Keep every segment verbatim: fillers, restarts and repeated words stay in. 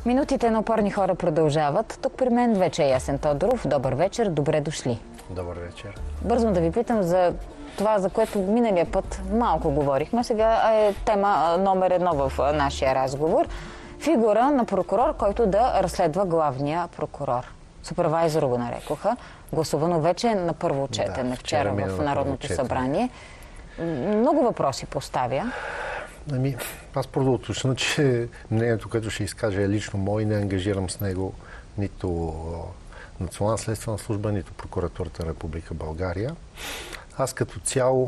Минутите на опорни хора продължават. Тук при мен вече е Ясен Тодоров. Добър вечер, добре дошли. Добър вечер. Бързо да ви питам за това, за което миналия път малко говорихме. Сега е тема номер едно в нашия разговор. Фигура на прокурор, който да разследва главния прокурор. Супервайзор го нарекоха. Гласувано вече на първо четене да, вчера, вчера в Народното събрание. Много въпроси поставя. Ами, аз първо да уточня, че мнението, което ще изкаже е лично мое, не ангажирам с него нито Национална следствена служба, нито Прокуратурата на Република България. Аз като цяло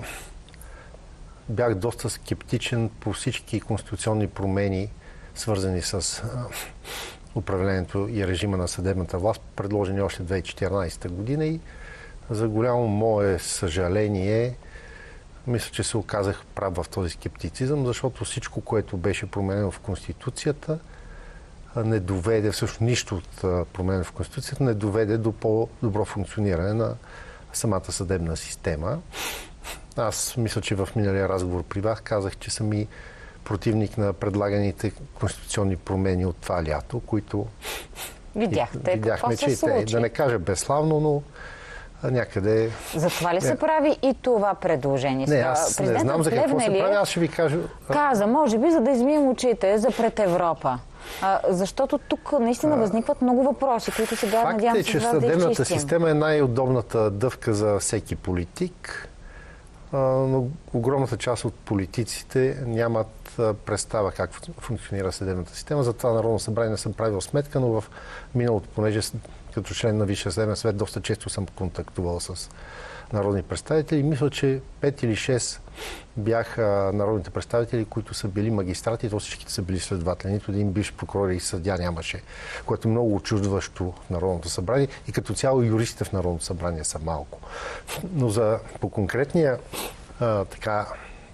бях доста скептичен по всички конституционни промени, свързани с управлението и режима на съдебната власт, предложени още две хиляди и четиринадесета година, и за голямо мое съжаление мисля, че се оказах прав в този скептицизъм, защото всичко, което беше променено в Конституцията, не доведе, всъщност нищо от променено в Конституцията, не доведе до по-добро функциониране на самата съдебна система. Аз мисля, че в миналия разговор при вас казах, че съм и противник на предлаганите конституционни промени от това лято, които видяхте, видяхме, че те, да не кажа безславно, но някъде... Затова ли се прави и това предложение? Не, аз не знам за какво се прави, аз ще ви кажа... Каза, може би, за да измием очите за пред Европа. А, защото тук наистина възникват много въпроси, които сега надявам се с вас да изчистим. Факт е, че съдебната система е най-удобната дъвка за всеки политик, но огромната част от политиците нямат представа как функционира съдебната система. Затова Народно събрание не съм правил сметка, но в миналото, понеже като член на Висшия съдебен съвет доста често съм контактувал с народни представители. Мисля, че пет или шест бяха народните представители, които са били магистрати, то всичките са били следователи. Нито един бивш прокурор и съдия нямаше, което е много очудващо в Народното събрание, и като цяло юристите в Народното събрание са малко. Но за по конкретния а, така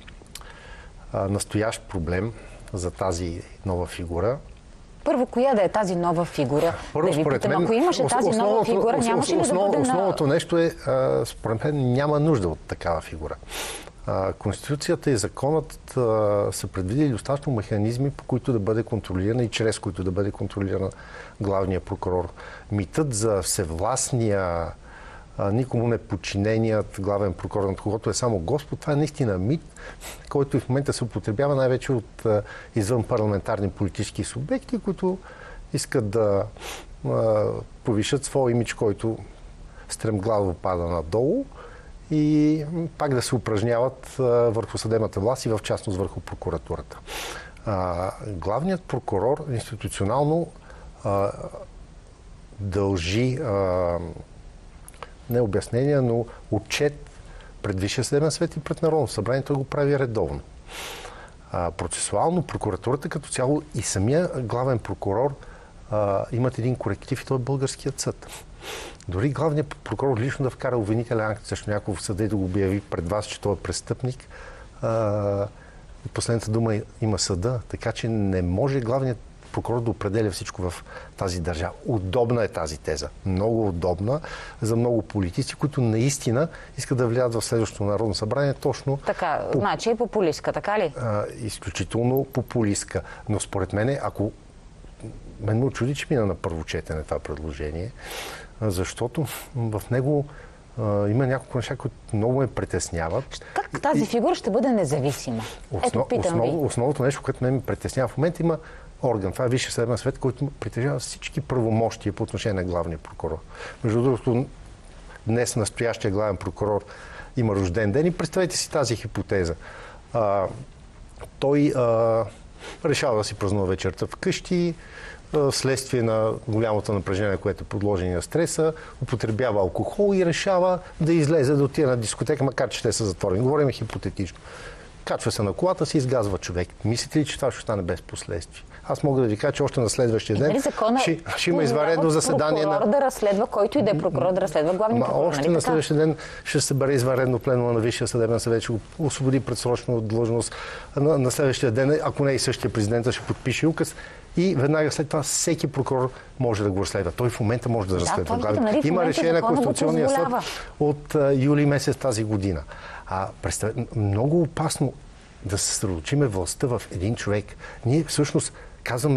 а, настоящ проблем за тази нова фигура. Първо, коя да е тази нова фигура? Първо, да ви питам, мен, ако имаше тази нова фигура, нямаше ли основ, да бъде Основното на... нещо е, а, според мен, няма нужда от такава фигура. А, Конституцията и законът а, са предвидили достатъчно механизми, по които да бъде контролирана и чрез които да бъде контролирана главния прокурор. Митът за всевластния, а, никому не подчиненият главен прокурор, над когото е само Господ, това е наистина мит, който и в момента се употребява най-вече от а, извън парламентарни политически субекти, които искат да а, повишат своя имидж, който стремглаво пада надолу, и пак да се упражняват а, върху съдебната власт и в частност върху прокуратурата. А, главният прокурор институционално а, дължи а, не обяснения, но отчет пред Висшия съдебен съвет и пред Народното събрание. Той го прави редовно. А, процесуално прокуратурата като цяло и самия главен прокурор а, имат един коректив, и той е българският съд. Дори главният прокурор лично да вкара обвинителен акт срещу някой в съда и да го обяви пред вас, че той е престъпник, а, последната дума има съда, така че не може главният прокурор да определя всичко в тази държава. Удобна е тази теза. Много удобна за много политици, които наистина искат да влияят в следващото Народно събрание точно... Така, по... значи е популистка, така ли? А, изключително популистка. Но според мен, ако... Мен ме очуди, че мина на първо четене това предложение, защото в него а, има няколко неща, които много ме притесняват. Как тази фигура ще бъде независима? Основ, Ето, питам основ, ви. Основното нещо, което ме притеснява в момента, има орган. Това е Висшия съдебен съвет, който притежава всички правомощия по отношение на главния прокурор. Между другото, днес настоящия главен прокурор има рожден ден и представете си тази хипотеза. А, той а, решава да си празнува вечерта вкъщи, вследствие на голямото напрежение, което е подложено на стреса, употребява алкохол и решава да излезе, да отиде на дискотека, макар че те са затворени. Говорим хипотетично. Качва се на колата, се изгазва човек. Мислите ли, че това ще стане без последствия? Аз мога да ви кажа, че още на следващия ден ще, ще има извънредно заседание на... Прокурор да разследва, който и да е прокурор да разследва главния прокурор. Още на следващия ден ще се събере извънредно пленума на Висшия съдебен съвет, ще го освободи предсрочно от длъжност. На, на следващия ден, ако не и същия президент, ще подпише указ. И веднага след това всеки прокурор може да го разследва. Той в момента може да разследва. Да, нали, има решение на Конституционния съд от а, юли месец тази година. А представ... много опасно да се съсредоточиме властта в един човек. Ние всъщност казваме,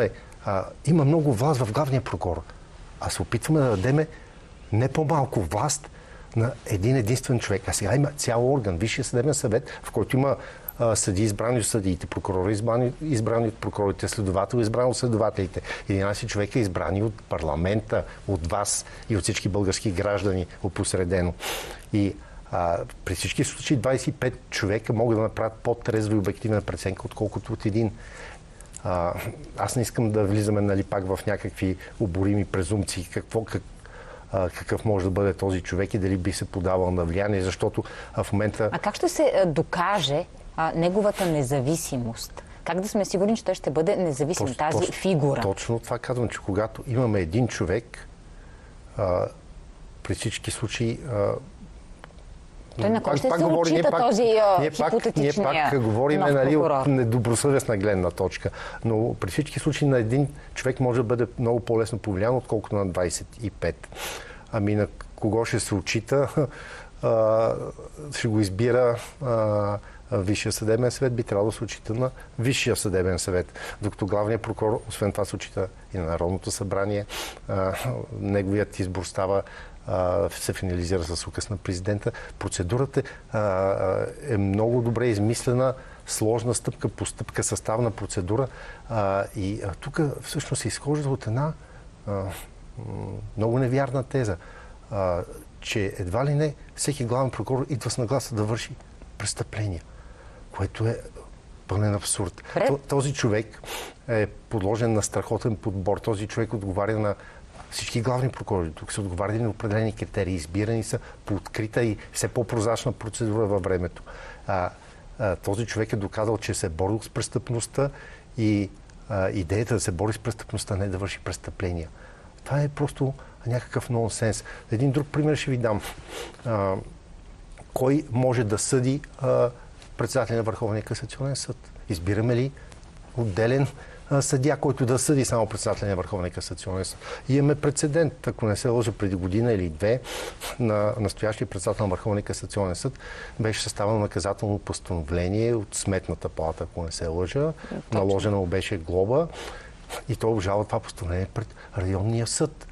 А, има много власт в главния прокурор, а се опитваме да дадем не по-малко власт на един единствен човек. А сега има цял орган, Висшия съдебен съвет, в който има а, съди избрани от съдиите, прокурори избрани, избрани от прокурорите, следователи избрани от следователите. единайсет човека избрани от парламента, от вас и от всички български граждани опосредено. И а, при всички случаи двайсет и пет човека могат да направят по-трезва и обективна преценка, отколкото от един. А, аз не искам да влизаме, нали, пак в някакви оборими презумпции, какво, как, а, какъв може да бъде този човек и дали би се подавал на влияние, защото а, в момента... А как ще се а, докаже а, неговата независимост? Как да сме сигурни, че той ще бъде независим, точно, тази точно, фигура? Точно това казвам, че когато имаме един човек, а, при всички случаи... А, той на кой ще пак се говори, отчита пак, този ние пак, хипотетичния ние пак говорим, нов нали, прокурор? от недобросъвестна гледна точка. Но при всички случаи на един човек може да бъде много по-лесно повлиян, отколкото на двайсет и пет. Ами на кого ще се отчита? Ще го избира а, Висшия съдебен съвет, би трябвало да се отчита на Висшия съдебен съвет. Докато главният прокурор, освен това, се отчита и на Народното събрание. А, неговият избор става се финализира с указ на президента. Процедурата е много добре измислена, сложна стъпка по стъпка, съставна процедура. И тук всъщност се изхожда от една много невярна теза, че едва ли не всеки главен прокурор идва с нагласа да върши престъпления, което е пълен абсурд. Този човек е подложен на страхотен подбор. Този човек отговаря на всички главни прокурори. Тук са отговаряли на определени критерии. Избирани са по открита и все по-прозрачна процедура във времето. А, а, този човек е доказал, че се е борил с престъпността и а, идеята да се бори с престъпността, не да върши престъпления. Това е просто някакъв нонсенс. Един друг пример ще ви дам. А, кой може да съди а, председателя на Върховния касационен съд? Избираме ли отделен съдия, който да съди само председателя на Върховния касационен съд? И имаме прецедент, ако не се лъжа, преди година или две, на настоящия председател на Върховния касационен съд беше съставено наказателно постановление от Сметната палата, ако не се лъжа. Точно. Наложена му беше глоба и той обжалва това постановление пред районния съд.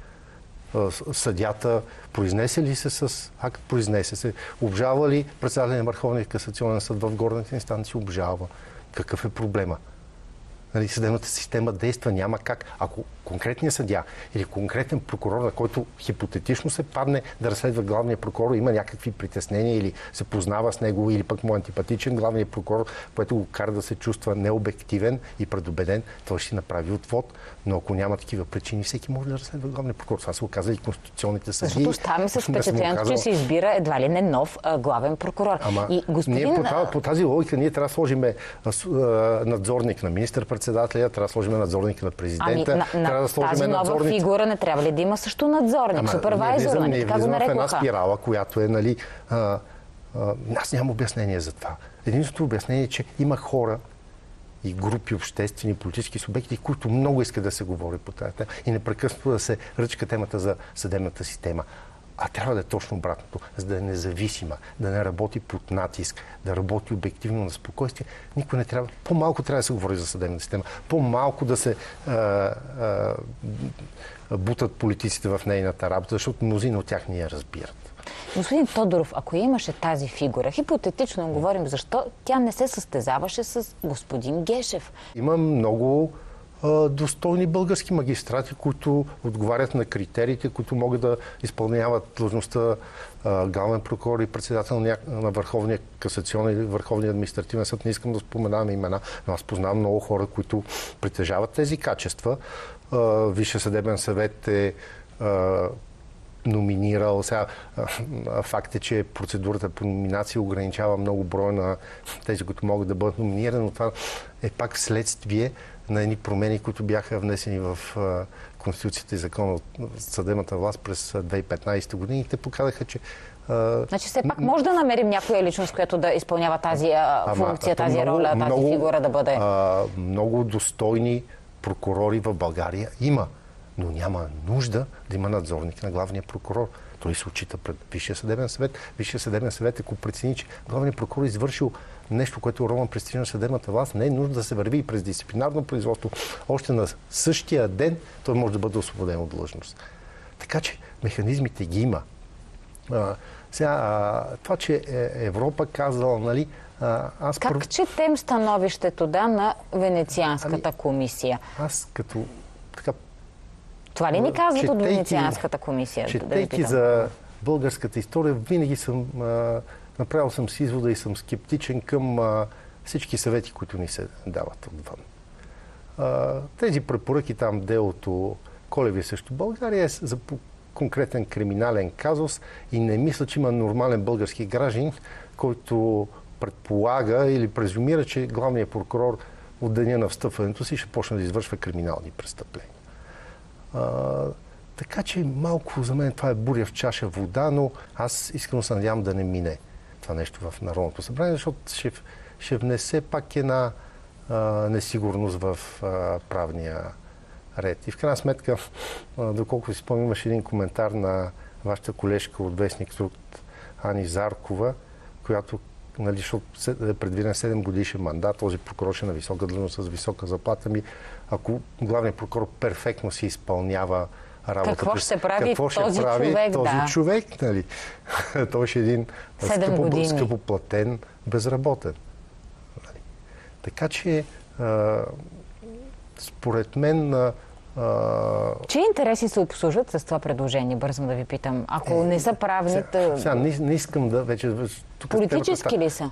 Съдята произнесе ли се с акт? Произнесе се. Обжалва ли председателя на Върховния касационен съд в горната инстанция? Обжалва. Какъв е проблема? Нали, съдебната система действа, няма как. Ако конкретният съдия или конкретен прокурор, на който хипотетично се падне да разследва главния прокурор, има някакви притеснения или се познава с него, или пък му е антипатичен главният прокурор, което го кара да се чувства необективен и предубеден, той ще си направи отвод. Но ако няма такива причини, всеки може да разследва главния прокурор. Това са го казали конституционните съдии. Защото ставаме с впечатлението, казал... че се избира едва ли не нов а, главен прокурор. Ама, и господин... ние по, по тази логика ние трябва да сложим надзорник на министър-председателя, трябва да сложим надзорник на президента. Ами, на, трябва да сложим тази нова надзорник... фигура не трябва ли да има също надзорник, супервайзор, нали? Така го нарекоха. В една спирала, която е, нали... А, а, аз нямам обяснение за това. Единственото обяснение е, че има хора и групи, обществени, политически субекти, които много искат да се говори по тази тема и непрекъснато да се ръчка темата за съдебната система. А трябва да е точно обратното, за да е независима, да не работи под натиск, да работи обективно на спокойствие. Никой не трябва, по-малко трябва да се говори за съдебната система, по-малко да се а, а, бутат политиците в нейната работа, защото мнозина от тях не я разбират. Господин Тодоров, ако имаше тази фигура, хипотетично говорим защо тя не се състезаваше с господин Гешев. Има много а, достойни български магистрати, които отговарят на критериите, които могат да изпълняват длъжността а, главен прокурор и председател на, на Върховния касационен или Върховния административен съд. Не искам да споменавам имена, но аз познавам много хора, които притежават тези качества. А, Висшия съдебен съвет е а, номинирал. Сега факт е, че процедурата по номинация ограничава много брой на тези, които могат да бъдат номинирани, но това е пак следствие на едни промени, които бяха внесени в Конституцията и закона от съдебната власт през две хиляди и петнадесета година и те показаха, че Значи все пак може да намерим някоя личност, която да изпълнява тази а, функция, тази много, роля, тази много, фигура да бъде... А, много достойни прокурори в България има, но няма нужда да има надзорник на главния прокурор. той се отчита пред Висшия съдебен съвет. Висшия съдебен съвет, ако прецени, че главният прокурор е извършил нещо, което уронва престижа на съдебната власт, не е нужно да се върви и през дисциплинарно производство. Още на същия ден той може да бъде освободен от длъжност. Така че механизмите ги има. А, сега, а, това, че Европа казала, нали, а, аз... Как пър... четем становището да, на Венецианската ами, комисия? Аз като така... Това ли ни казват четейки, от Венецианската комисия? Четейки да за българската история, винаги съм а, направил съм си извода и съм скептичен към а, всички съвети, които ни се дават отвън. А, тези препоръки там, делото Колеви срещу България е за конкретен криминален казус и не мисля, че има нормален български гражданин, който предполага или презумира, че главният прокурор от деня на встъпването си ще почне да извършва криминални престъпления. А, така че малко за мен това е буря в чаша вода, но аз искрено се надявам да не мине това нещо в Народното събрание, защото ще, ще внесе пак една а, несигурност в а, правния ред. И в крайна сметка, а, доколко си спомням, имаше един коментар на вашата колежка от Вестник Труд Ани Заркова, която, нали, защото е предвиден седем годишен мандат, този прокурор ще на висока длъжност с висока заплата. Ми, ако главният прокурор перфектно си изпълнява работата, какво ще прави какво ще този прави човек? Този да. човек, нали? Той ще е един скъпо, скъпоплатен безработен. Нали? Така че, а, според мен... А, Чии интереси се обслужват с това предложение? Бързам да ви питам. Ако е, не са правни... Сега, сега не, не искам да вече... Тук политически темата, ли са?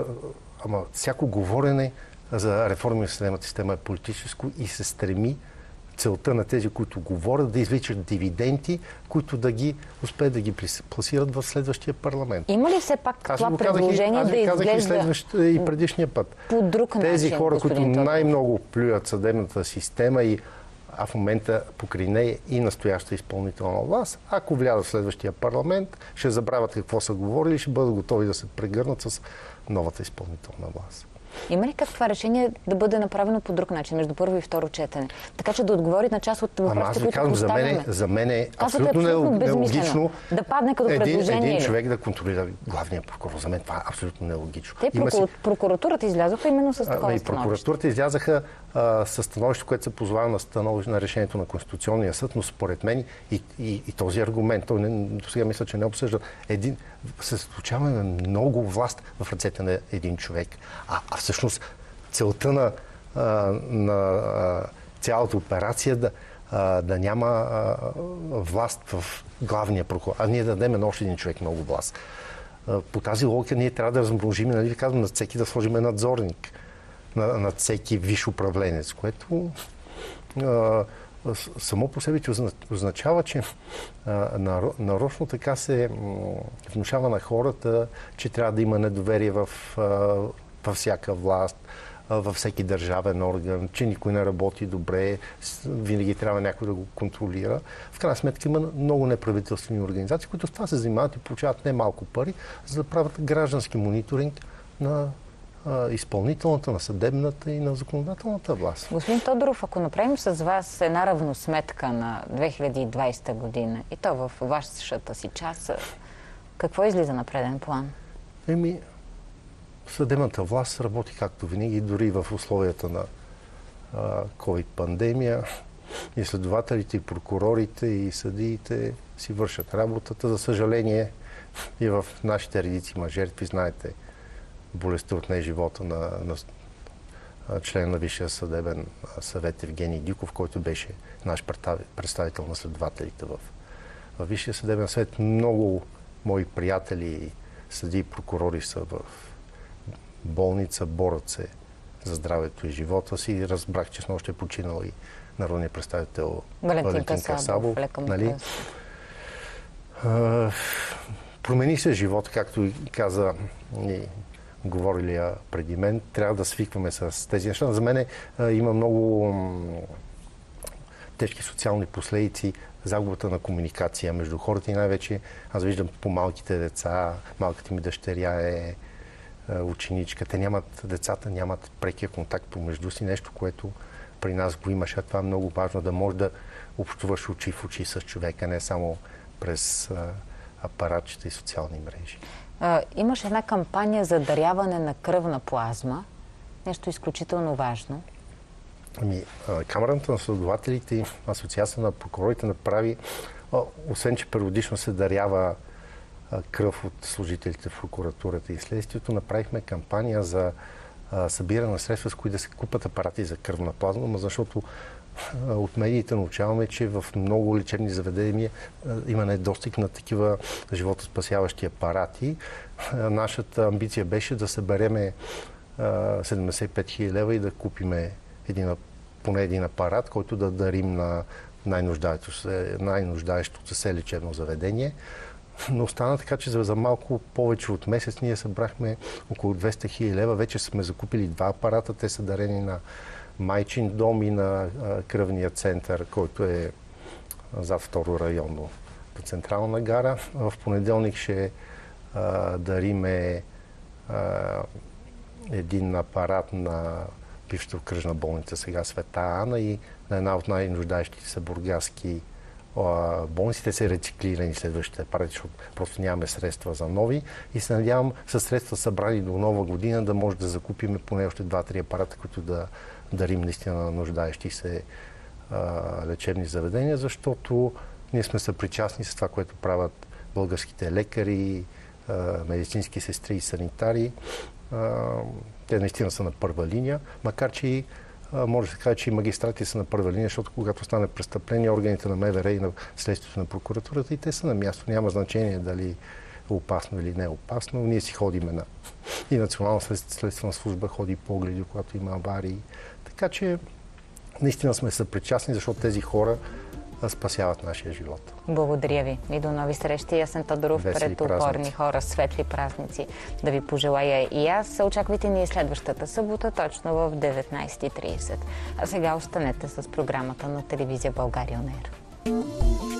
Ама всяко говорене за реформи на съдебната система е политическо и се стреми целта на тези, които говорят, да извличат дивиденти, които да ги успеят да ги пласират в следващия парламент. Има ли все пак аз това предложение да изглежда и, и предишния път? По друг начин, тези хора, които Тодоров, най-много плюят съдебната система и а в момента покрай нея и настояща изпълнителна власт, ако влязат в следващия парламент, ще забравят какво са говорили и ще бъдат готови да се прегърнат с новата изпълнителна власт. Има ли как това решение да бъде направено по друг начин, между първо и второ четене? Така че да отговори на част от въпросите, които казвам, поставяме. За мен, за мен е абсолютно, абсолютно нелогично да падне като един, предложение. Един човек да контролира главния прокурор. За мен това е абсолютно нелогично. Те прокур... си... прокуратурата излязоха именно с такова становище. Прокуратурата излязаха а, с становище, което се позовава на становище на решението на Конституционния съд, но според мен и, и, и този аргумент, той не, до сега мисля, че не обсъжда. Един, съсредоточаваме много власт в ръцете на един човек. А, а всъщност целта на, а, на а, цялата операция да, а, да няма а, власт в главния прокурор, а ние да дадем на още един човек много власт. А, по тази логика ние трябва да размножим, нали, казвам, над всеки да сложим надзорник, на, над всеки висш управленец, което а, само по себе че означава, че а, нарочно така се внушава на хората, че трябва да има недоверие в, а, във всяка власт, във всеки държавен орган, че никой не работи добре, винаги трябва някой да го контролира. В крайна сметка има много неправителствени организации, които с това се занимават и получават не малко пари, за да правят граждански мониторинг на а, изпълнителната, на съдебната и на законодателната власт. Господин Тодоров, ако направим с вас една равносметка на две хиляди и двадесета година и то в вашата си част, какво излиза на преден план? Еми, съдебната власт работи както винаги, дори в условията на ковид-пандемия. И следователите, и прокурорите, и съдиите си вършат работата. За съжаление, и в нашите редици има жертви. Знаете, болестта отне живота на, на член на Висшия съдебен съвет Евгений Диков, който беше наш представител на следователите в, в Висшия съдебен съвет. Много мои приятели, съдии и прокурори са в болница, борят се за здравето и живота си. Разбрах, че снощи е починал и народният представител Валентин Касабов. Нали? А, промени се живот, както и каза и говорилия преди мен. Трябва да свикваме с тези неща. За мен а, има много м, тежки социални последици, загубата на комуникация между хората и най-вече аз виждам по малките деца, малката ми дъщеря е ученичка. Те нямат, децата нямат прекия контакт помежду си, нещо, което при нас го имаше. А това е много важно, да можеш да общуваш очи в очи с човека, не само през а, апаратчета и социални мрежи. А, имаш една кампания за даряване на кръвна плазма. Нещо изключително важно. Ами, Камерата на следователите и Асоциация на прокурорите направи, освен че периодично се дарява кръв от служителите в прокуратурата и следствието, направихме кампания за събиране на средства, с които да се купат апарати за кръвна плазма, защото от медиите научаваме, че в много лечебни заведения има недостиг на такива животоспасяващи апарати. Нашата амбиция беше да събереме седемдесет и пет хиляди лева и да купиме един, поне един апарат, който да дарим на най-нуждаещото се, най-нуждаещото се лечебно заведение. Но стана така, че за, за малко повече от месец ние събрахме около двеста хиляди лева. Вече сме закупили два апарата. Те са дарени на Майчин дом и на а, кръвния център, който е зад второ районно по Централна гара. В понеделник ще а, дариме а, един апарат на бившата окръжна болница, сега Света Ана, и на една от най-нуждаещите се бургаски болниците са рециклирани следващите апарати, защото просто нямаме средства за нови. И се надявам със средства събрани до нова година да може да закупим поне още два-три апарата, които да дарим наистина на нуждаещи се а, лечебни заведения, защото ние сме съпричастни с това, което правят българските лекари, а, медицински сестри и санитари. А, те наистина са на първа линия, макар че и може да се каже, че и магистрати са на първа линия, защото когато стане престъпление, органите на МВР и на следствието на прокуратурата, и те са на място. Няма значение дали е опасно или не е опасно. Ние си ходиме на... И Национална следствена служба ходи по огледи, когато има аварии. Така че наистина сме съпричастни, защото тези хора спасяват нашия живот. Благодаря ви и до нови срещи. Ясен Тодоров, пред упорни хора, светли празници да ви пожелая и аз. Очаквайте ни следващата събота, точно в деветнайсет и трийсет. А сега останете с програмата на телевизия България ОНЕР.